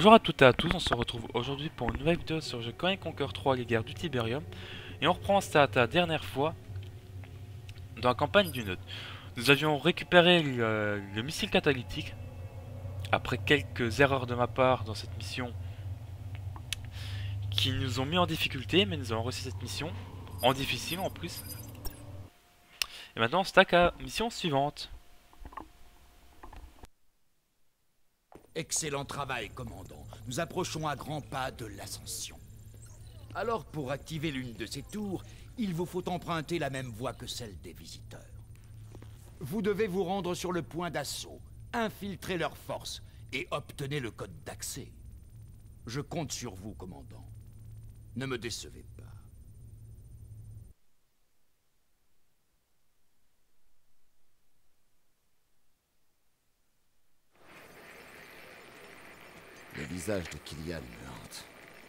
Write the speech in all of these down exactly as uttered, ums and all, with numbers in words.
Bonjour à toutes et à tous, on se retrouve aujourd'hui pour une nouvelle vidéo sur jeu Command and Conquer trois, les guerres du Tiberium. Et on reprend ça la dernière fois dans la campagne du Node. Nous avions récupéré le, le missile catalytique. Après quelques erreurs de ma part dans cette mission qui nous ont mis en difficulté, mais nous avons réussi cette mission en difficile en plus. Et maintenant on stack à mission suivante. Excellent travail, commandant. Nous approchons à grands pas de l'ascension. Alors, pour activer l'une de ces tours, il vous faut emprunter la même voie que celle des visiteurs. Vous devez vous rendre sur le point d'assaut, infiltrer leurs forces et obtenir le code d'accès. Je compte sur vous, commandant. Ne me décevez pas. Le visage de Killian me hante.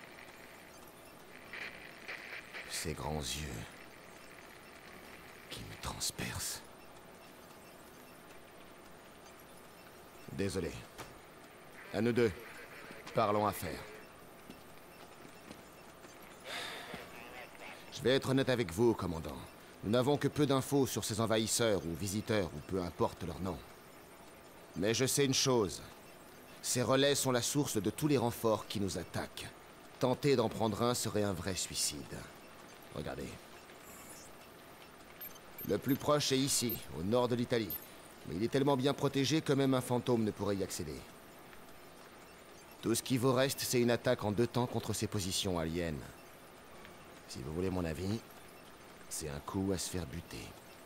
Ses grands yeux qui me transpercent. Désolé. À nous deux. Parlons affaires. Je vais être honnête avec vous, commandant. Nous n'avons que peu d'infos sur ces envahisseurs ou visiteurs, ou peu importe leur nom. Mais je sais une chose. Ces relais sont la source de tous les renforts qui nous attaquent. Tenter d'en prendre un serait un vrai suicide. Regardez. Le plus proche est ici, au nord de l'Italie. Mais il est tellement bien protégé que même un fantôme ne pourrait y accéder. Tout ce qui vous reste, c'est une attaque en deux temps contre ces positions aliens. Si vous voulez mon avis, c'est un coup à se faire buter.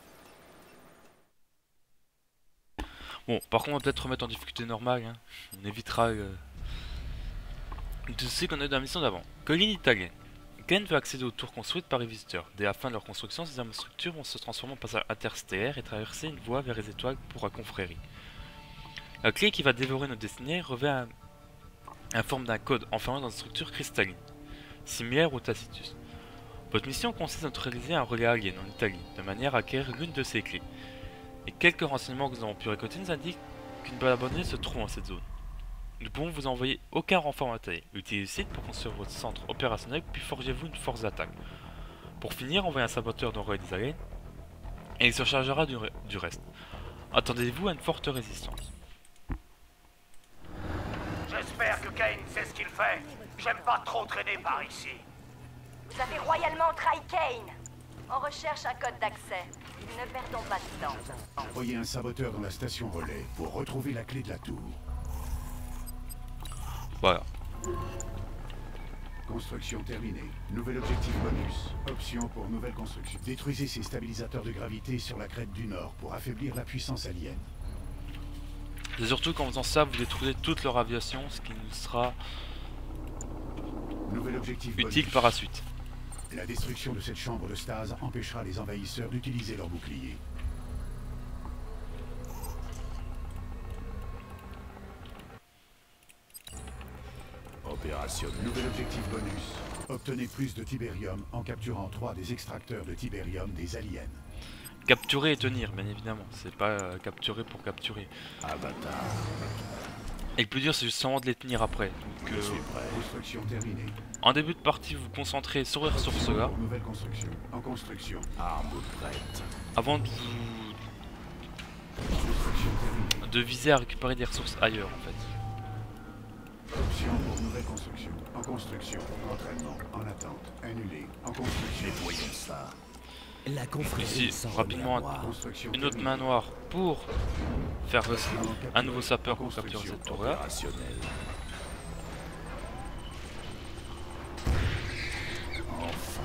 Bon, par contre on va peut-être remettre en difficulté normale, hein. On évitera euh, de ce qu'on a eu dans la mission d'avant. Colline italienne. Ken veut accéder aux tours construites par les visiteurs. Dès la fin de leur construction, ces armes structures vont se transformer en passage interstellaire et traverser une voie vers les étoiles pour la confrérie. La clé qui va dévorer nos destinées revêt la forme d'un code enfermé dans une structure cristalline, similaire au Tacitus. Votre mission consiste à neutraliser un relais alien en Italie, de manière à acquérir l'une de ces clés. Et quelques renseignements que nous avons pu récolter nous indiquent qu'une base abandonnée se trouve dans cette zone. Nous pouvons vous envoyer aucun renfort matériel. Utilisez le site pour construire votre centre opérationnel, puis forgez-vous une force d'attaque. Pour finir, envoyez un saboteur dans le relais des aliens, et il se chargera du, du reste. Attendez-vous à une forte résistance. J'espère que Kane sait ce qu'il fait. J'aime pas trop traîner par ici. Vous avez royalement trahi Kane. On recherche un code d'accès. Ne perdons pas de temps. Envoyez un saboteur dans la station relais pour retrouver la clé de la tour. Voilà. Construction terminée. Nouvel objectif bonus. Option pour nouvelle construction. Détruisez ces stabilisateurs de gravité sur la crête du Nord pour affaiblir la puissance alien. Et surtout qu'en faisant ça, vous détruisez toute leur aviation, ce qui nous sera Nouvel objectif utile bonus. par la suite. La destruction de cette chambre de stase empêchera les envahisseurs d'utiliser leurs boucliers. Opérationnel. Nouvel objectif bonus. Obtenez plus de Tiberium en capturant trois des extracteurs de Tiberium des aliens. Capturer et tenir, bien évidemment. C'est pas euh, capturer pour capturer. Avatar. Et le plus dur, c'est justement de les tenir après. Donc, Je euh, suis prêt. Construction terminée. en début de partie, vous vous concentrez sur les ressources là, Pour nouvelle construction. En construction. Arme prête. avant de vous Construction terminée. de viser à récupérer des ressources ailleurs, en fait. Option pour nouvelle construction. En construction. Entraînement. En attente. Annulé. En construction. Voyons ça. La confrérie Ici, s'en rapidement, remet à moi. Construction une autre terminée. main noire pour faire le- un nouveau sapeur En pour capturer construction. cette tour là. Opérationnel. Enfin.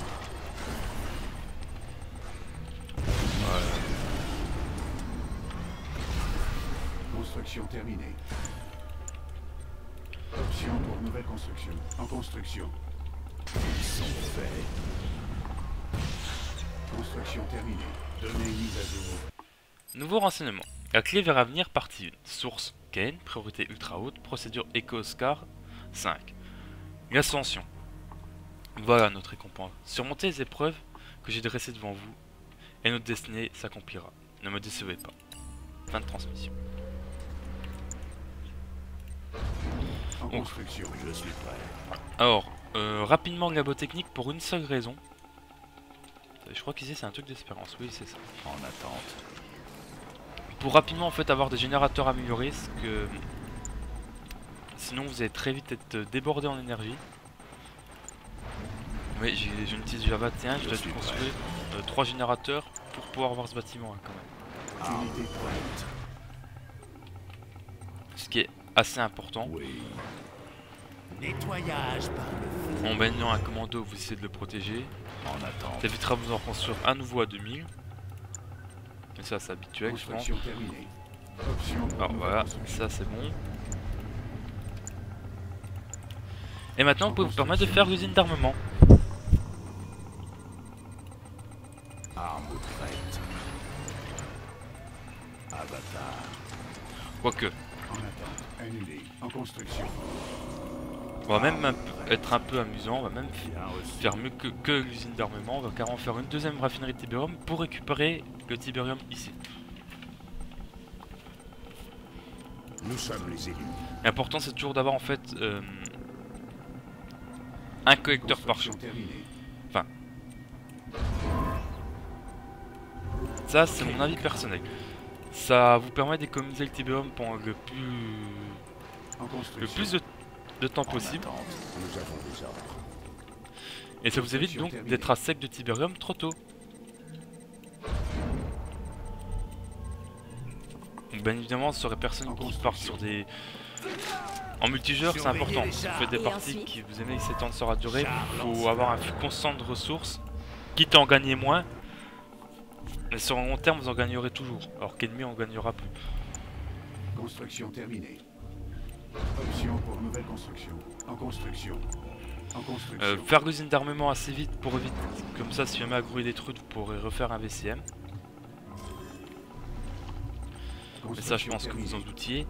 Construction terminée. Option pour nouvelle construction. En construction. Ils sont faits. Construction terminée. Données mises à jour. Nouveau renseignement. La clé vers l'avenir partie un. Source Kane, priorité ultra haute, procédure Echo-Oscar cinq. L'ascension. Voilà notre récompense. Surmontez les épreuves que j'ai dressées devant vous, et notre destinée s'accomplira. Ne me décevez pas. Fin de transmission. construction, je suis prêt. Alors, euh, rapidement labo technique pour une seule raison. Je crois qu'ici c'est un truc d'espérance, oui c'est ça. En attente. Pour rapidement en fait avoir des générateurs améliorés, parce que sinon vous allez très vite être débordé en énergie. Oui, j'ai une petite Java, tiens, je dois construire euh, trois générateurs pour pouvoir avoir ce bâtiment hein, quand même. Unité prête. Ce qui est assez important. Oui. Nettoyage par le En baignant un commando, vous essayez de le protéger. En attente. Ça évitera de vous en construire à nouveau à deux mille. Mais ça c'est habituel je pense. Construction terminée. Option pour Alors nouvelle voilà, construction. ça c'est bon. Et maintenant vous pouvez vous permettre de faire l'usine d'armement. Arme prête. Avatar. Quoique, En attente. Annulé. En construction. on va même un peu- être un peu amusant, on va même Bien reçu. faire mieux que, que l'usine d'armement, on va carrément faire une deuxième raffinerie de Tiberium pour récupérer le Tiberium ici. Nous sommes les élus. L'important c'est toujours d'avoir en fait euh, un collecteur par jour. Construction terminée. Ça c'est mon avis personnel. Ça vous permet d'économiser le Tiberium pendant le plus, En le construction. plus de, de temps En possible. attente. Nous avons des ordres. Et ça vous évite donc d'être à sec de Tiberium trop tôt. Donc bien évidemment, ce serait personne qui part sur des... En multijoueur, c'est important. Si vous faites des Et parties ainsi qui vous aimez que s'étendent sur la durée, il faut avoir un flux constant de ressources. Quitte à en gagner moins, mais sur le long terme, vous en gagnerez toujours. Alors qu'ennemi, on gagnera plus. Construction terminée. Option pour nouvelle construction. En construction. En construction. Euh, faire l'usine d'armement assez vite pour éviter... Comme ça, si jamais Agro est détruite, vous pourrez refaire un V C M. Mais ça, je pense que vous en doutiez.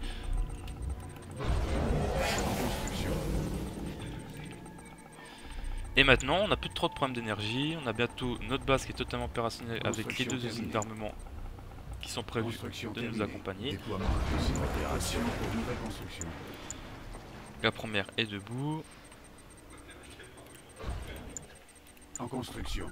Et maintenant, on n'a plus trop de problèmes d'énergie. On a bientôt notre base qui est totalement opérationnelle avec les deux usines d'armement qui sont prévues de nous accompagner. Déploiement impossible. Opération pour nouvelle construction. La première est debout. En construction.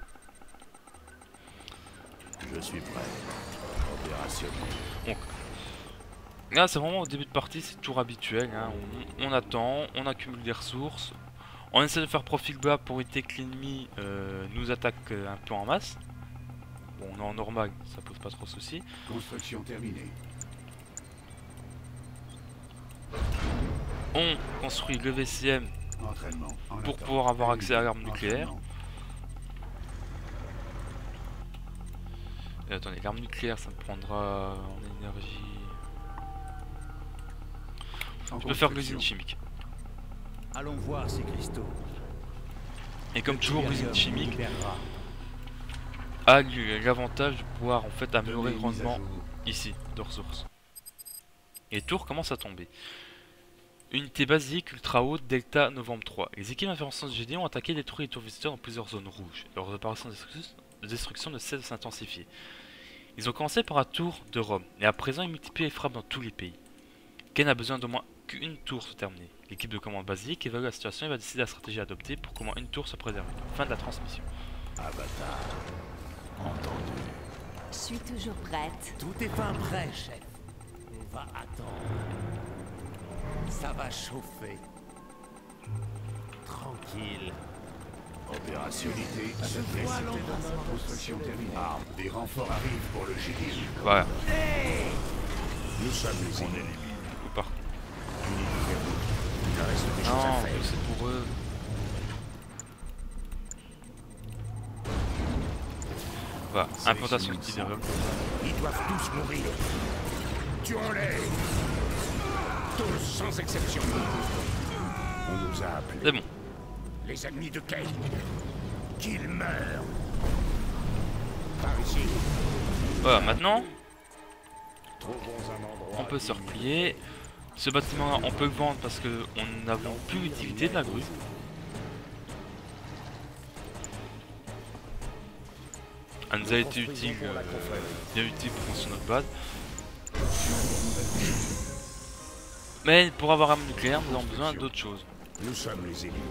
Je suis prêt. Opérationnel. Donc, là, c'est vraiment au début de partie, c'est toujours habituel. Hein. On, on attend, on accumule des ressources. On essaie de faire profil bas pour éviter que l'ennemi euh, nous attaque euh, un peu en masse. Bon, on est en normal, ça pose pas trop de soucis. Construction terminée. On construit le V C M Entraînement. En pour attente. pouvoir avoir accès à l'arme nucléaire. Entraînement. Et attendez, l'arme nucléaire, ça me prendra en énergie. En Je peux faire construction. l'usine chimique. Allons voir ces cristaux. Et comme toujours, l'usine Tiberium chimique libérera. a l'avantage de pouvoir en fait améliorer Données mises à grandement jour. ici, de ressources. Et tour commence à tomber. Unité basique, ultra haute, Delta, Novembre trois. Les équipes d'intervention de G D ont attaqué et détruit les tours visiteurs dans plusieurs zones rouges. Leurs opérations de destruction, de destruction ne cessent de s'intensifier. Ils ont commencé par la tour de Rome, et à présent ils multiplient les frappes dans tous les pays. Ken a besoin d'au moins qu'une tour soit terminée. L'équipe de commande basique évalue la situation et va décider la stratégie à adopter pour qu'au moins une tour soit préservée. Fin de la transmission. Avatar. Entendu. Je suis toujours prête. Tout est fin prêt, chef. On va attendre. Ça va chauffer. Tranquille. Opérationnalité. Construction terminée. Arme. Des renforts arrivent pour le G D I. Voilà, Nous sommes les ennemis. ou pas. Il reste des choses à Non, faire. c'est pour eux. Voilà, implantation de Tiberium. Ils doivent tous mourir. Tuons-les. Tous sans exception. On nous a appelés. C'est bon. Les ennemis de Kane. Qu'ils meurent. Par ici. Voilà, maintenant, Trouvons un endroit. on peut se replier. Ce bâtiment, on peut le vendre parce que on n'avons plus l'utilité de la grue. Elle nous a été utile, euh, bien utile pour construire notre base. Mais pour avoir arme nucléaire, nous avons besoin d'autre chose. Nous sommes les élus.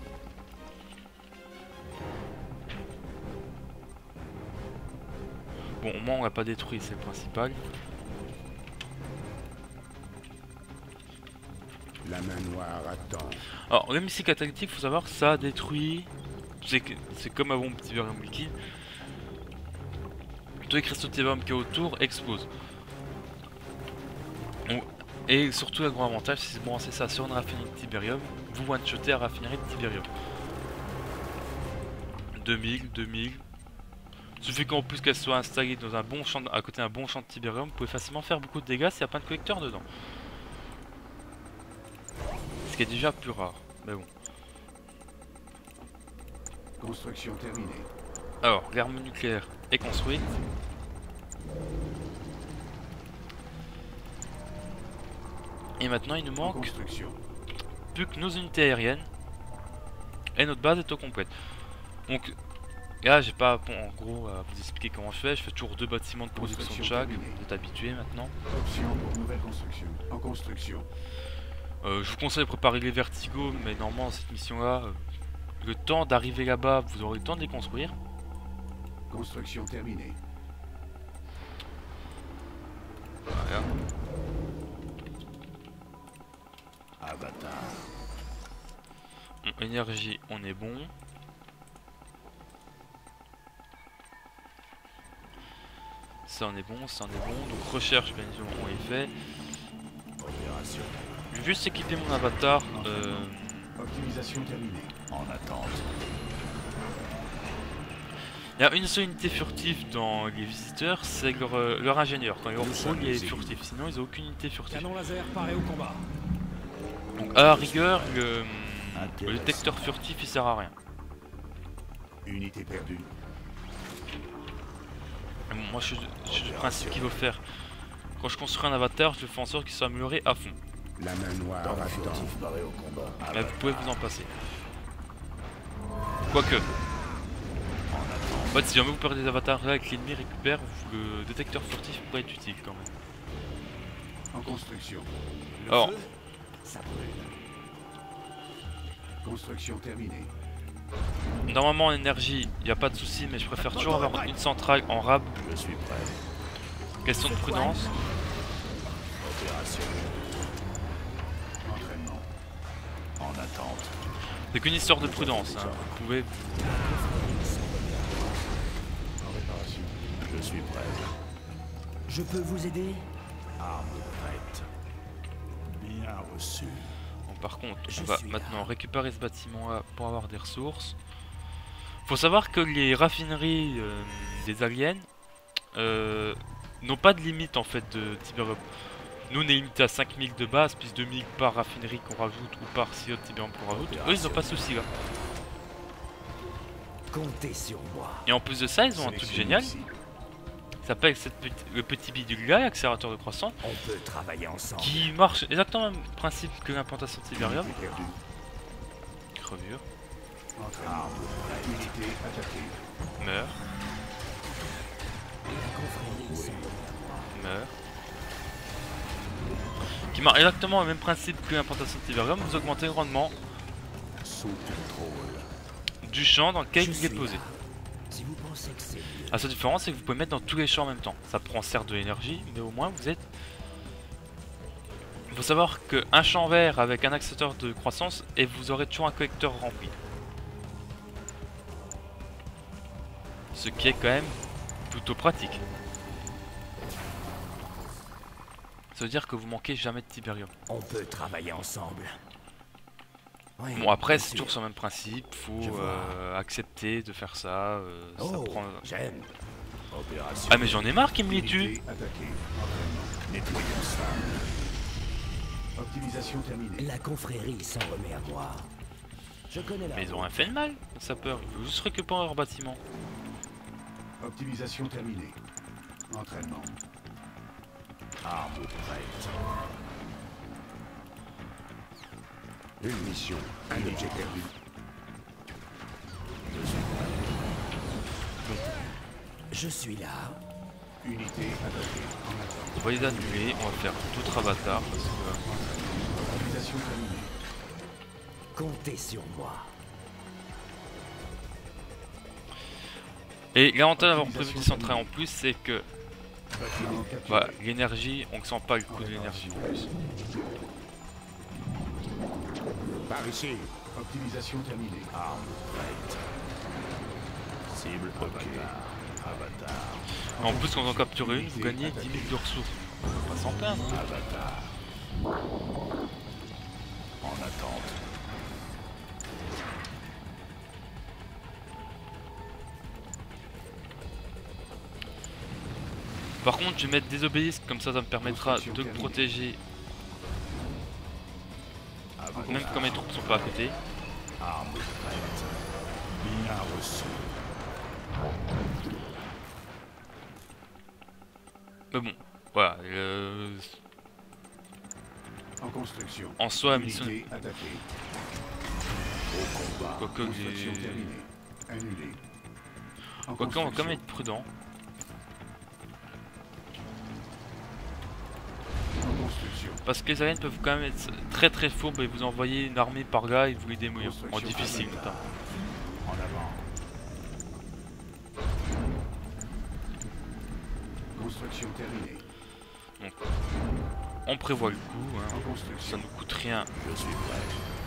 Bon, au moins on l'a pas détruit, c'est le principal. La main noire attend. Alors, le missile catalytique, faut savoir, ça détruit. C'est comme avant mon tiberium liquide. Tous les cristaux de tiberium qui est autour explosent. On... Et surtout, le gros avantage, c'est bon, c'est ça, sur une raffinerie de tiberium, vous one-shotez à raffinerie de tiberium. deux mille, deux mille. Il suffit qu'en plus qu'elle soit installée dans un bon champ, à côté d'un bon champ de tiberium, vous pouvez facilement faire beaucoup de dégâts s'il n'y a pas de collecteur dedans. Ce qui est déjà plus rare, mais bon. Construction terminée. Alors, l'arme nucléaire est construite. Et maintenant, il nous En manque construction. plus que nos unités aériennes. Et notre base est au complète. Donc, là, j'ai pas, bon, en gros, à vous expliquer comment je fais. Je fais toujours deux bâtiments de production de Construction chaque. terminée. Vous êtes habitués maintenant. Option pour nouvelle construction. En construction. Euh, je vous conseille de préparer les vertigos, mais normalement, dans cette mission-là, euh, le temps d'arriver là-bas, vous aurez le temps de les construire. Construction terminée. Voilà. Avatar. Bon, énergie, on est bon. Ça, on est bon, ça, on est bon. Donc, recherche, bien évidemment, on est fait. Opération. Je vais juste équiper mon avatar. Euh, Optimisation terminée. En attente. Il y a une seule unité furtive dans les visiteurs, c'est leur, euh, leur ingénieur. Quand ils Nous retrouvent, sommes il est les furtif. Sinon, ils n'ont aucune unité furtive. Canon laser paré au combat. Donc, à la rigueur, le, le Intéressant. détecteur furtif il sert à rien. Unité perdue. Bon, moi, je suis je suis du principe qu'il faut faire. Quand je construis un avatar, je fais en sorte qu'il soit amélioré à fond. La main noire attend. Paré au combat. Mais vous pouvez vous en passer. Quoique. En fait, si jamais vous perdez des avatars là et que l'ennemi récupère, le détecteur furtif pourrait être utile quand même. En construction. Alors, Ça brûle. Construction terminée. normalement en énergie, il n'y a pas de souci, mais je préfère toujours avoir une centrale en rab. Je suis prêt. Question de prudence. Opération. Entraînement. En attente. C'est qu'une histoire de prudence. Hein. Vous pouvez. En réparation. Je suis prêt. Je peux vous aider? Arme prête. Bien reçu. Bon, par contre, Je on va suis maintenant là. récupérer ce bâtiment-là pour avoir des ressources. Faut savoir que les raffineries euh, des aliens euh, n'ont pas de limite en fait de Tiberium. Nous on est limité à cinq mille de base, plus deux mille par raffinerie qu'on rajoute ou par silo de Tiberium qu'on rajoute. Eux ils n'ont pas de souci là. Comptez sur moi. Et en plus de ça, ils ont un truc Sélection génial. ici. Ça s'appelle cette petite- le petit bidule là, accélérateur de croissance, On peut travailler ensemble. qui marche exactement le même principe que l'implantation de Tiberium. Unité perdue. Crevure, Entraînement. Unité attaquée. meurt, meurt. Qui marche exactement le même principe que l'implantation de Tiberium, vous augmentez le rendement Sous contrôle. du champ dans lequel Je il est suis posé. là. Si vous pensez que c'est mieux. La seule différence, c'est que vous pouvez mettre dans tous les champs en même temps. Ça prend certes de l'énergie, mais au moins vous êtes. Il faut savoir qu'un champ vert avec un accélérateur de croissance et vous aurez toujours un collecteur rempli. Ce qui est quand même plutôt pratique. Ça veut dire que vous manquez jamais de Tiberium. On peut travailler ensemble. Oui, Bon après bien c'est sûr. toujours sur le même principe, Je faut vois. euh, accepter de faire ça, euh, ça Oh, prend... j'aime. Opération. Ah mais j'en ai marre qu'ils me les tuent. Unité attaquée. Entraînement. Nettoyons ça. Optimisation terminée. La confrérie s'en remet à moi. Je connais la Mais ils ont route. rien fait de mal, les sapeurs, ils veulent juste récupérer leur bâtiment. Optimisation terminée. Entraînement. Arme prête. Une mission. Un objet perdu. Je suis là. Unité attaquée. En attente. On va les annuler, on va faire d'autres avatars parce que Comptez sur moi. Et l'avantage d'avoir prévu des centrales en plus, c'est que Bâtiment capturé. voilà, l'énergie, on ne sent pas le coût de l'énergie en plus. Par ici. Optimisation terminée. Arme prête. Cible ok. Avatar. En plus, quand vous en capturez une, vous gagnez dix mille de ressources. On va pas s'en plaindre. Hein. Avatar. En attente. Par contre, je vais mettre des obélisques, comme ça, ça me permettra de me protéger. Même quand mes troupes sont pas à côté. Arme prête. Bien reçu. Euh, Mais bon, voilà. Euh, En construction. en soi, la mission. Unité attaquée. Au combat. Quoique, Construction j'ai- terminée. Annulée. En Quoique, on va quand construction. même être prudent. En construction. Parce que les aliens peuvent quand même être très très fourbes et vous envoyer une armée par gars et vous les démolir. En Construction difficile, terminée. notamment. En avant. Construction terminée. Donc, on prévoit le coup. Hein. En Ça construction. ne coûte rien. Je suis prêt.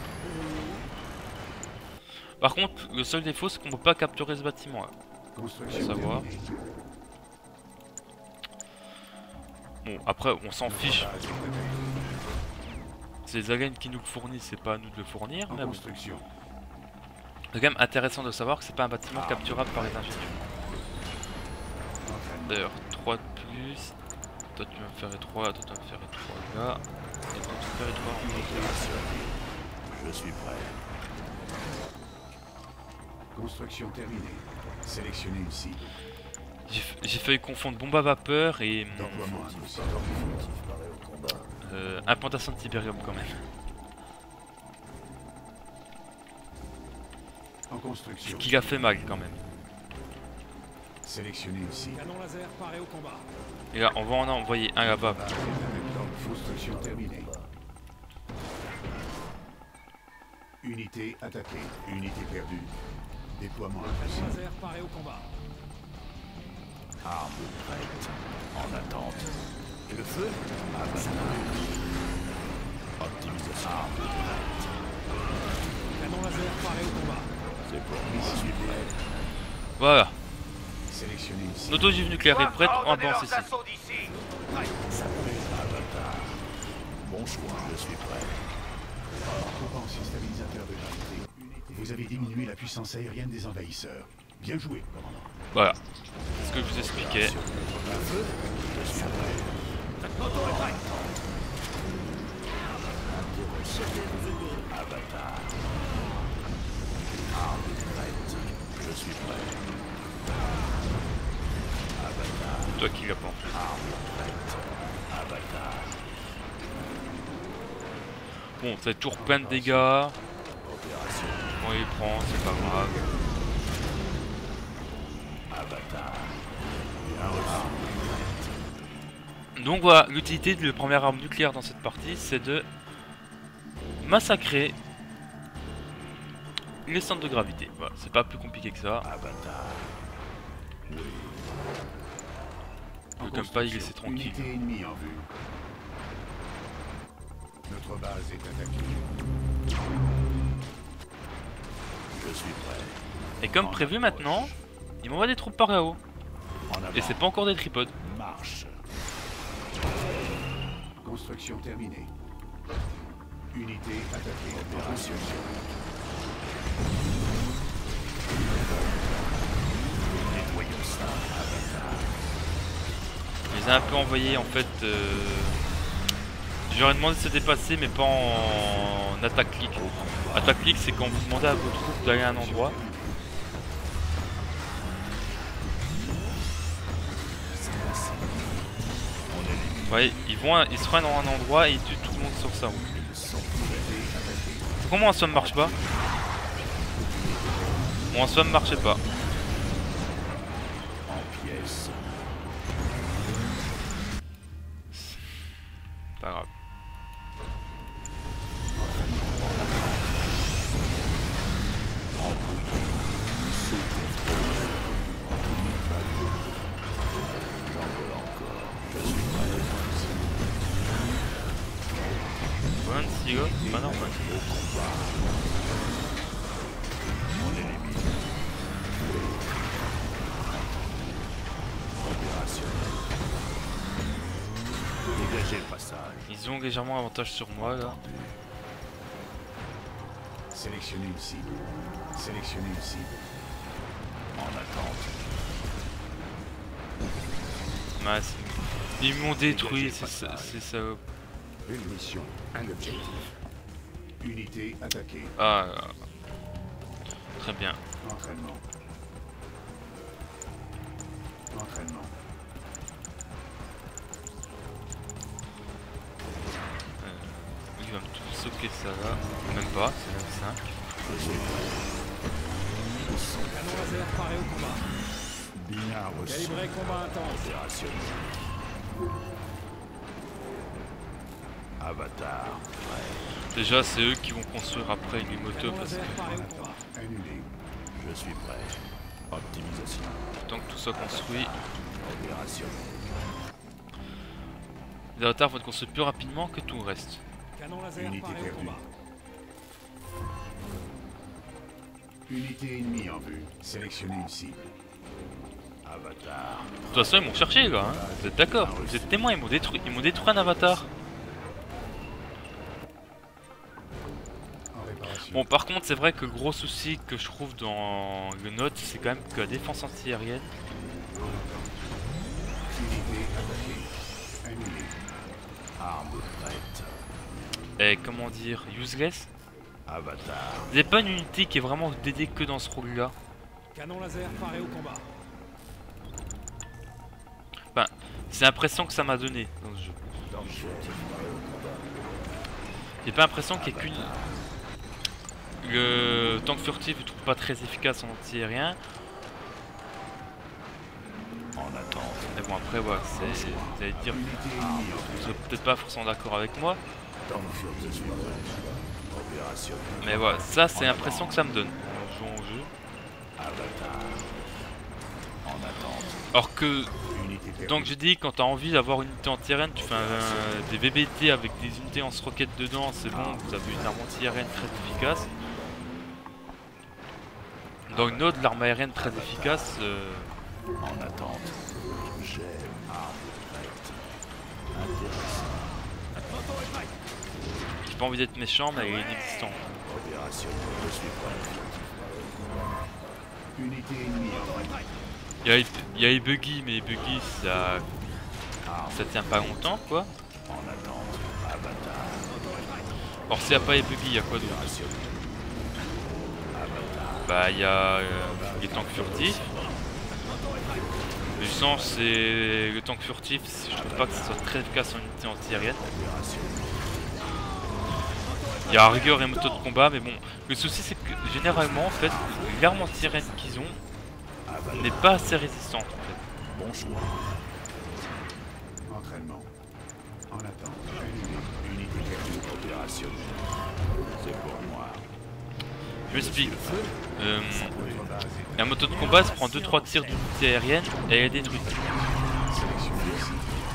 Par contre, le seul défaut, c'est qu'on peut pas capturer ce bâtiment là. Construction savoir. terminée. Bon, après, on s'en fiche. Base est attaquée. C'est les aliens qui nous le fournissent, c'est pas à nous de le fournir. En Mais bon. construction. C'est quand même intéressant de savoir que c'est pas un bâtiment capturable par les ingénieurs. Entraînement. D'ailleurs, trois de plus. Toi, tu vas me faire trois, toi, tu vas me faire trois là. Et toi, tu vas me faire trois en haut. Je suis prêt. Construction terminée. Sélectionnez une cible. J'ai f- J'ai failli confondre bombe à vapeur et hum, Déploiement imposé. Paré au combat. euh, implantation de Tiberium quand même. En construction. Qui a fait mal quand même. Sélectionnez une cible. Canon laser paré au combat. Et là, on va en envoyer un là-bas. Base est attaquée. Construction terminée. Unité attaquée. Unité perdue. Déploiement Canon impossible. laser paré au combat. Arme prête. En attente. Et le feu? Avatar. Optimisation. Arme prête. Canon laser paré au combat. C'est pour moi. Je suis prêt. Voilà. Sélectionnez une cible. Notre ogive nucléaire est prête, on Ordonnez avance leurs ici. assauts d'ici. Avatar. Bon choix. Je suis prêt. Compensé stabilisateur de gravité. Vous avez diminué la puissance aérienne des envahisseurs. Bien joué, commandant. Voilà. C'est ce que je vous expliquais. Avatar. Arme prête. Je suis prêt. Avatar. Toi qui l'as pas. Arme prête. Avatar. Bon, c'est toujours plein de dégâts. Opération. On les prend, c'est pas grave. Avatar. Bien reçu. Donc voilà, l'utilité de la première arme nucléaire dans cette partie, c'est de massacrer les centres de gravité. Voilà, c'est pas plus compliqué que ça. Avatar. Oui. Je peux comme pas y laisser tranquille. Unité ennemie en vue. Notre base est attaquée. Je suis prêt. Et comme prévu maintenant, ils m'envoient des troupes par là-haut. En avant. Et c'est pas encore des tripodes. Marche. Construction terminée. Unité attaquée. Opération. Nettoyons ça. Avatar. Je les ai un peu envoyés en fait. Euh... J'aurais demandé de se dépasser, mais pas en attaque clic. Attaque clic, c'est quand vous demandez à vos troupes d'aller à un endroit. Vous voyez, ils vont, ils se rendent dans un endroit et ils tuent tout le monde sur sa route. Comment un somme marche pas? Bon, un somme marchait pas. En pièces. Pas grave. petit gars, c'est pas normal. On élimine. Opérationnel. Dégagez le passage. Ils ont légèrement avantage sur moi là. Sélectionnez une cible. Sélectionnez une cible. En attente. Mince. Ils m'ont détruit, c'est ça. C'est ça. Une mission, un objectif. Unité attaquée. Ah. Très bien. Entraînement. Entraînement. Euh, il va me tout soquer ça là. Même pas, c'est même simple. Canon laser paré au combat. Bien reçu. Calibré combat intense. Opérationnel. Avatar. Déjà, c'est eux qui vont construire après une moto Canon parce laser que paré au combat. Annulé. Je suis prêt. Optimisation. tant que tout soit construit, Opérationnel. les avatars vont être construits plus rapidement que tout le reste. Canon laser Unité paré au perdue. combat. Unité ennemie en vue. Sélectionnez une cible. Avatar. De toute façon, ils m'ont cherché, les gars. Hein. Vous êtes d'accord? Vous êtes témoins, ils m'ont détruit, ils m'ont détruit un avatar. En réparation. Bon, par contre, c'est vrai que le gros souci que je trouve dans le Note, c'est quand même que la défense anti-aérienne. Unité attaquée. Annulée. Arme prête. Est, comment dire, useless. Avatar. Vous n'avez pas une unité qui est vraiment dédiée que dans ce rôle-là. Canon laser paré au combat. Enfin, c'est l'impression que ça m'a donné dans ce jeu. J'ai pas l'impression qu'il y ait qu'une. Le tank furtif, je trouve pas très efficace en anti-aérien. En attente. Mais bon, après, ouais, c'est. Vous allez dire. Unité ennemie en Vous serez peut-être pas forcément d'accord avec moi. vue. Tank furtif. Je suis prêt. Opérationnel. Mais voilà, ça, c'est l'impression que ça me donne en jouant au jeu. Avatar. En attente. Alors que. Unité perdue. Donc je dis, quand t'as envie d'avoir une unité anti-aérienne, tu fais un- des V B T avec des unités en roquette dedans, c'est bon, vous avez une arme anti-aérienne très efficace. Dans une autre, l'arme aérienne très efficace, euh, En attente. J'ai arme prête. Intéressant. j'ai pas envie d'être méchant, mais elle est inexistante. Opérationnel. Je suis prêt. Unité ennemie en vue. Il y a, il y a les buggy, mais les buggy ça, ça tient pas longtemps quoi. En attente. Avatar. Alors s'il n'y a pas les buggy, il y a quoi d'autre? Opérationnel. Avatar. Bah il y a euh, les tanks furtifs. Mais je sens c'est le tank furtif, je trouve pas que ce soit très efficace en unité anti-aérienne. Opérationnel. Il y a rigueur et moto de combat, mais bon, le souci c'est que généralement en fait, l'arme anti-aérienne qu'ils ont n'est pas assez résistante en fait. Bon choix. Entraînement. En attente. Annulé. Unité perdue. Opérationnel. C'est pour moi. Je m'explique. Euh, Votre base est la moto de combat se prend deux trois tirs d'unité aérienne et elle est détruite. sélectionnée ici.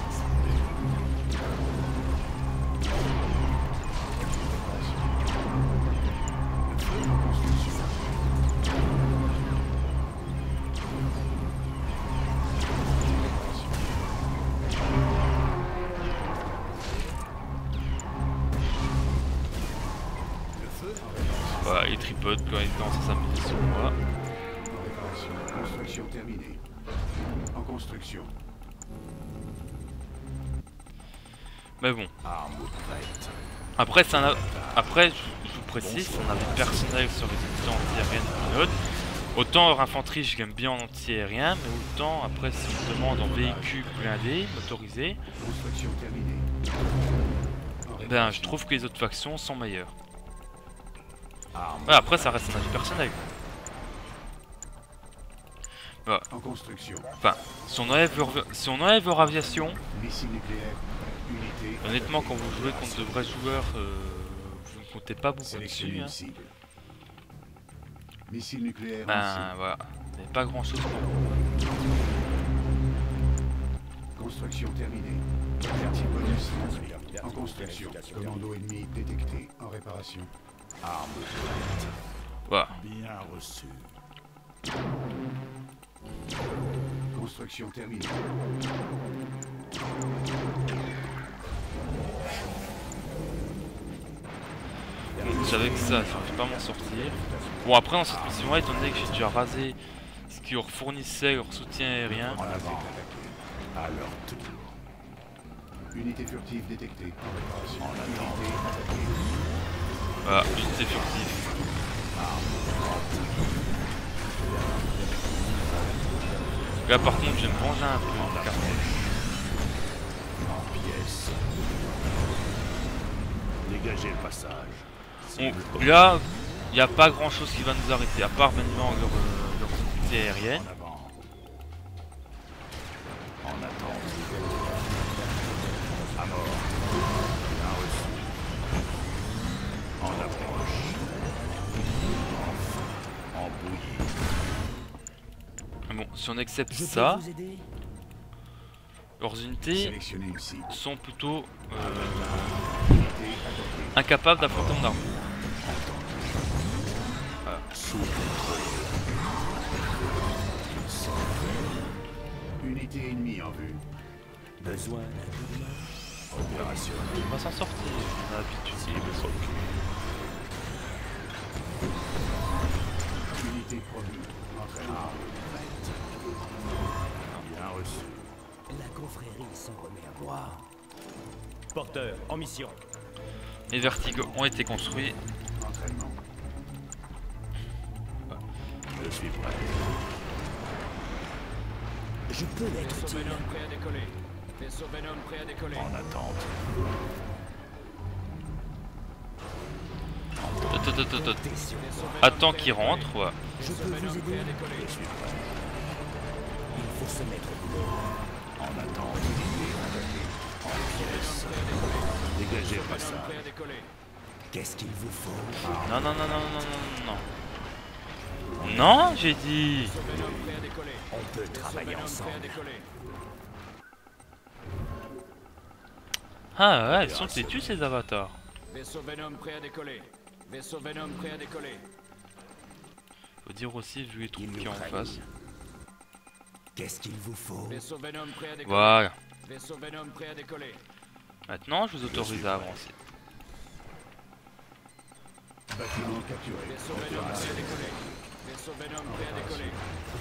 Voilà, il tripote quand il commence à s'amuser sur moi. En réparation. Construction terminée. En construction. Mais bon, Arme prête. après, c'est un a- après je, je vous précise, c'est un avis personnel sur les unités anti-aériennes de Note. Autant leur infanterie, je l'aime bien en anti-aérien, mais autant après, si on me demande en véhicule blindé, motorisé, Construction terminée. En ben je réparation. trouve que les autres factions sont meilleures. Arme Voilà, après, ça reste un avis personnel. en construction. Enfin, si on enlève leur, si on enlève leur aviation, Missile nucléaire. Unité. honnêtement, quand vous jouez contre de vrais joueurs, euh, vous ne comptez pas beaucoup Sélectionnez dessus. une Hein. cible. Missile nucléaire. en Ben cible. voilà, mais pas grand chose. Construction terminée. Objectif bonus. En construction. Commando ennemi détecté. En réparation. Arme Voilà. bien reçue. Construction terminée. Donc j'avais que ça, je vais pas m'en sortir. Bon après dans cette mission là, étant donné que j'ai dû raser ce qui leur fournissait leur soutien aérien. En avant. À leur tour. Unité furtive détectée. En réparation. En attente. Unité attaquée. Voilà, unité furtive. Là par contre je vais me venger un peu. Car... En pièces. Dégagez le passage. Bon, là, il n'y a pas grand chose qui va nous arrêter, à part maintenant leur, euh, leur unité aérienne. En avant. En attente. À mort. Bien reçu. En approche. Enfin. En bouillie. Bon, si on accepte Je ça, peux vous aider? leurs unités Sélectionnez une cible. sont plutôt euh, Unité attaquée. incapables d'affronter mon arme. Sous contrôle. Unité ennemie en vue. Besoin d'un coup de main? Opérationnel. On va s'en sortir, on a l'habitude. Cible recul. Unité promise. Entraînement. Bien reçu. La confrérie s'en remet à boire. Porteur, en mission. Les vertigos ont été construits. Entraînement. Je suis prêt. Je peux être Vaisseau utile. Venom prêt à décoller. Vaisseau Venom prêt à décoller. En attente. Attends, attends, attends, attends. Comptez sur moi. Vaisseau Venom Attends prêt à qu'il décoller. rentre, ouais. Je Vaisseau peux Venom vous prêt à aider? décoller. Je suis prêt. Il faut se mettre au boulot. En attente. En pièces. Prêt à décoller. Dégagez le Venom passage. prêt à décoller. Qu'est-ce qu'il vous faut? Non, non, non, non, non, non, non. Non, j'ai dit. Vaisseau Venom prêt à décoller. On peut Vaisseau travailler Venom prêt à ensemble. décoller. Ah ouais, ils sont têtus ces avatars. Vaisseau Venom prêt à décoller. Vaisseau Venom prêt à décoller. Faut dire aussi, vu les troupes Ils qu'il y a en nous face. craignent. Qu'est-ce qu'il vous faut? Vaisseau Venom prêt à décoller. Voilà. Vaisseau Venom prêt à décoller. Maintenant, je vous autorise à avancer. Bâtiment capturé. Vaisseau Venom prêt à décoller. Vaisseau Venom prêt à décoller.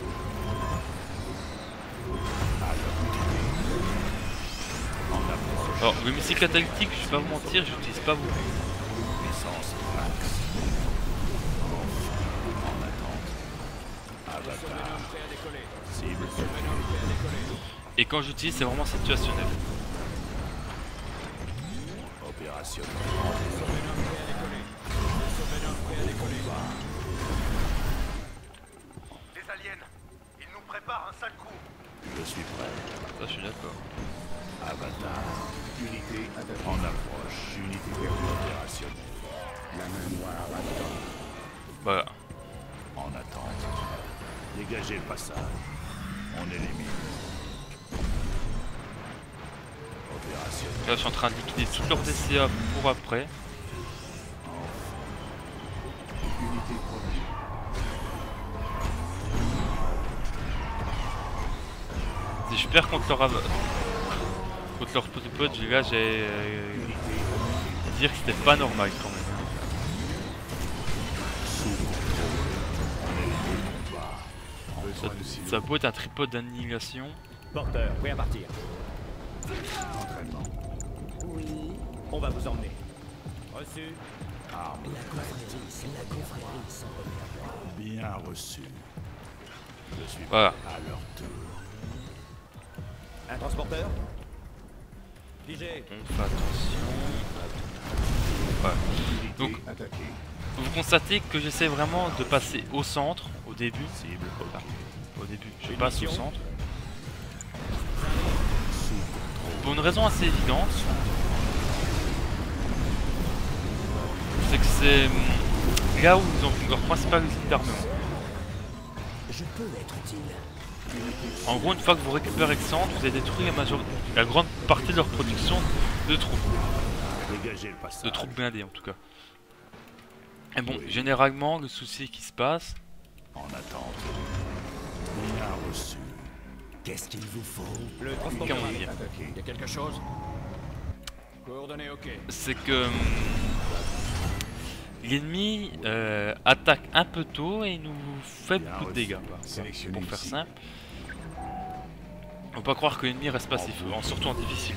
Alors, le missile catalytique, je vais pas vous mentir, je l'utilise pas beaucoup. Puissance max. En attente. Vaisseau Avatar. Venom prêt à décoller. Cible. Vaisseau Venom prêt à décoller. Et quand j'utilise, c'est vraiment situationnel. Opérationnel. Vaisseau Venom prêt à décoller. Vaisseau Venom prêt à décoller. Les aliens, ils nous préparent un sale coup. Je suis prêt. Ça, je suis d'accord. Avatar. Unité attaquée. En approche. Unité perdue. Opérationnel. La main noire attend. Voilà. En attente. Dégagez le passage. On élimine. Opérationnel. Là, je suis en train de liquider toutes leurs D C A pour après. Unité promise. Si je perds contre leur av- contre leur petit pote, là, j'ai euh, Unité attaquée. dire que c'était pas normal quand même. Ça, Besoin de cible. ça a beau être un tripode d'annihilation. Porteur, prêt à partir. Entraînement. Oui. On va vous emmener. Reçu. Arme. La confrérie, la confrérie s'en remet à boire. Bien reçu. Je suis Voilà. prêt à leur tour. Un transporteur. Figé. On fait attention. Ouais. Unité Donc, attaquée. vous constatez que j'essaie vraiment de passer au centre au début. Cible. Enfin, au début, je passe au centre. Pour une raison assez évidente. C'est que c'est hum, là où ils ont leur principale usine d'armement. Je peux être utile. En gros, une fois que vous récupérez le centre, vous avez détruit la, major... la grande partie de leur production de troupes. Dégagez le passage. De troupes blindées en tout cas. Et bon, oui. Généralement, le souci qui se passe... En attente. Bien reçu. Qu'est-ce qu'il vous faut? Le transporteur il y a quelque chose? Coordonnées ok. C'est que... Hum, l'ennemi euh, attaque un peu tôt et nous fait Bien beaucoup de dégâts. Pour faire ici. simple. Faut pas croire que l'ennemi reste passif, en, surtout en difficile.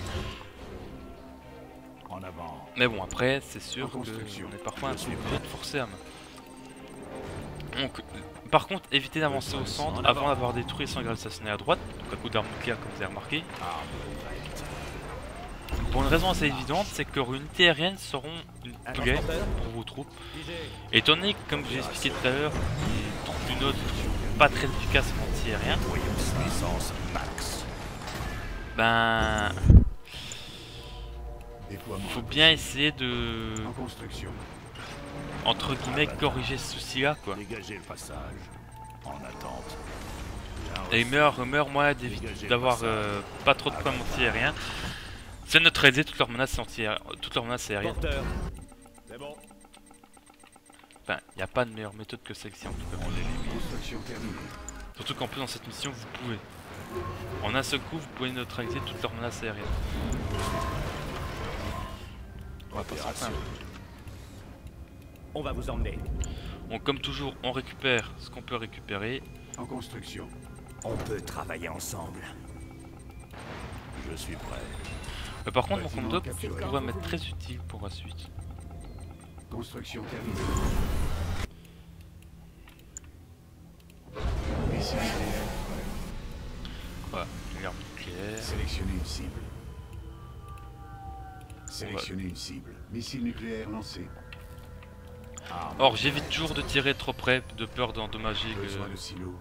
En avant. Mais bon, après, c'est sûr qu'on est parfois un Je peu suis obligé de forcer à main. Donc, par contre, évitez d'avancer au centre avant d'avoir détruit sans grille assassiné à droite, donc à coup d'armes nucléaires comme vous avez remarqué. Pour une raison assez évidente, c'est que leurs unités aériennes seront une plaie pour vos troupes. Et étant donné que, comme je l'ai expliqué tout à l'heure, les troupes du Nord sont pas très efficaces en anti-aérien, ben... faut bien essayer de... En construction. entre guillemets, corriger ce souci-là, quoi. Dégagez le passage. En attente. Et il meurt, meurt moi d'avoir euh, pas trop de points anti-aériens. C'est neutraliser toutes leurs menaces anti toutes leurs menaces aériennes. C'est bon. Enfin, il n'y a pas de meilleure méthode que celle-ci en tout cas. Construction terminée. Surtout qu'en plus dans cette mission vous pouvez. En un seul coup vous pouvez neutraliser toutes leurs menaces aériennes. On va passer simple. On va vous emmener. Donc comme toujours on récupère ce qu'on peut récupérer. En construction. On peut travailler ensemble. Je suis prêt. Mais par contre, mon Bâtiment compte capturé. pourrait m'être très utile pour la suite. Construction terminée. Missile nucléaire prêt. Voilà, une arme nucléaire. Sélectionnez une cible. Sélectionnez une cible. Missile nucléaire lancé. Arme. Or, j'évite toujours de tirer trop près, de peur d'endommager Besoin le... de silo.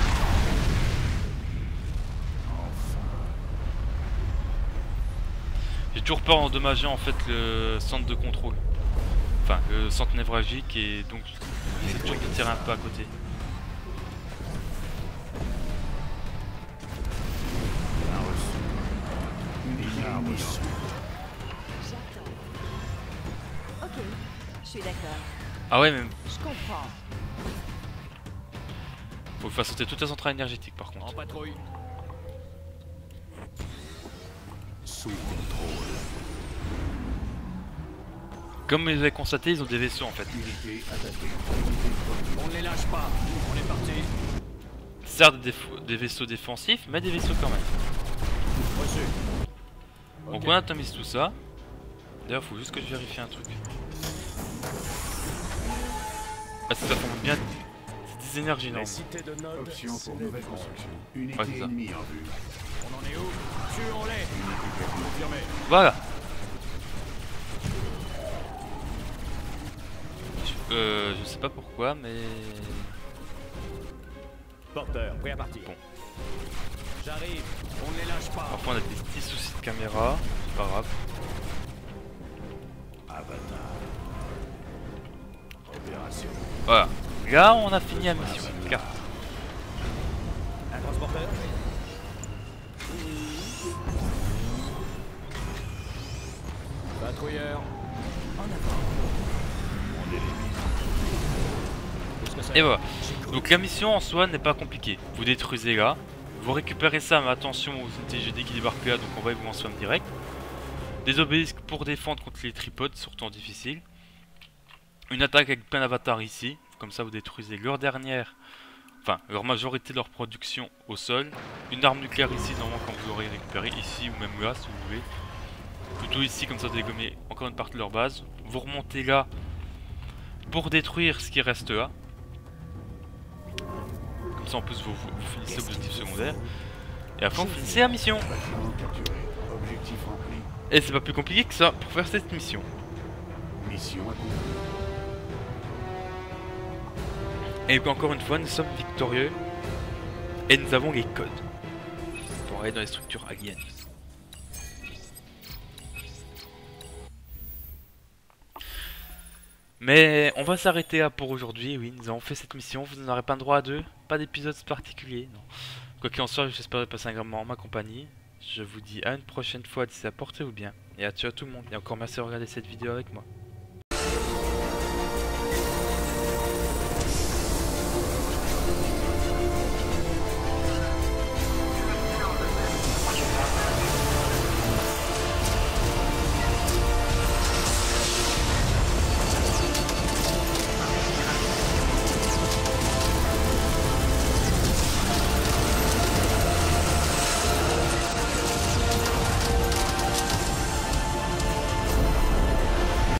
J'ai toujours peur d'endommager en fait le centre de contrôle. Enfin, le centre névralgique et donc j'essaie toujours de tirer un peu à côté. Ok, je suis d'accord. Ah ouais, mais Je comprends. faut faire sauter toute la centrale énergétique par contre. En patrouille. Sous contrôle. Comme vous avez constaté, ils ont des vaisseaux en fait. Unité attaquée. On ne les lâche pas. On est parti. Certes des, des vaisseaux défensifs, mais des vaisseaux quand même. Reçu. Donc Ok. on atomise tout ça. D'ailleurs, faut juste que je vérifie un truc. Ah, ça fonctionne bien. C'est des énergies, non? Option pour nouvelle construction. Unité Ouais, c'est ça. ennemie en vue. On en est où? Tuons-les. Confirmé. Voilà. Je, euh, je sais pas pourquoi, mais... Porteur, prêt à partir. Bon. J'arrive. On ne les lâche pas. Parfois on a des petits soucis de caméra, c'est pas grave. Avatar. Opération. Voilà. Là, on a fini la mission. Carte. Un transporteur. Patrouilleur. En avant. On élimine. Qu'est-ce que c'est? Et voilà. Donc la mission en soi n'est pas compliquée. Vous détruisez là. Vous récupérez ça, mais attention aux unités G D qui débarquent là, donc on va vous en somme direct. Des obélisques pour défendre contre les tripodes, surtout en difficile. Une attaque avec plein d'avatars ici. Comme ça vous détruisez leur dernière, enfin leur majorité de leur production au sol. Une arme nucléaire ici, normalement quand vous aurez récupéré, ici ou même là si vous voulez. Plutôt ici, comme ça vous dégommez encore une partie de leur base. Vous remontez là pour détruire ce qui reste là. Comme ça en plus vous, vous, vous finissez l'objectif secondaire. Et après vous finissez la mission. Bâtiment capturé. Objectif rempli. Et c'est pas plus compliqué que ça pour faire cette mission. Mission accomplie. Et encore une fois, nous sommes victorieux. Et nous avons les codes pour aller dans les structures aliens. Mais on va s'arrêter là pour aujourd'hui. Oui, nous avons fait cette mission. Vous n'aurez pas le droit à deux. Pas d'épisode particulier. Non. Quoi qu'il en soit, j'espère passer un grand moment en ma compagnie. Je vous dis à une prochaine fois, d'ici là, portez-vous bien. Et à ciao tout le monde. Et encore merci de regarder cette vidéo avec moi.